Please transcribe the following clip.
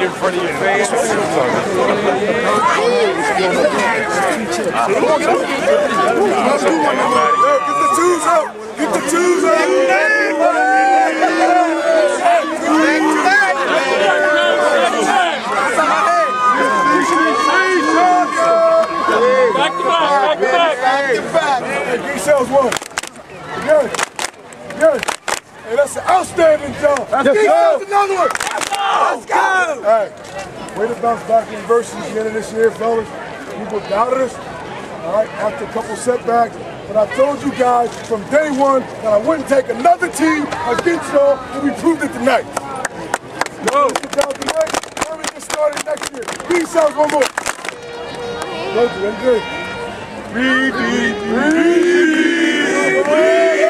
right in front of your face. Get the twos up! Get the twos up! Back to back. Hey, D-Cells won. Good. Hey, that's an outstanding job. D-Cells another one. Let's go. Hey, way to bounce back in versus the end of this year, fellas. People doubted us. All right, after a couple setbacks. But I told you guys from day one that I wouldn't take another team against y'all, and we proved it tonight. Go. Let's get down tonight. Then we get started next year. D-Cells one more. Go, good.